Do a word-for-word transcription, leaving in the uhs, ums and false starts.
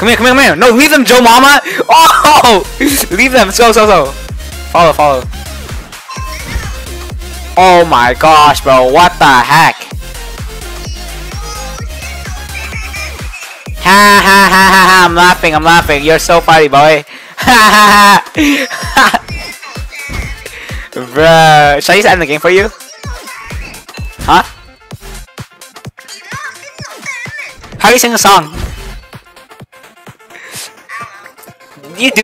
Come here, come here, come here. No, leave them, Joe Mama. Oh, leave them. Let's go, let's go, let's go. Follow, follow. Oh my gosh, bro. What the heck? Ha ha ha ha ha. I'm laughing, I'm laughing. You're so funny, boy. Ha ha ha. Bruh. Should I just end the game for you? Huh? How do you sing a song?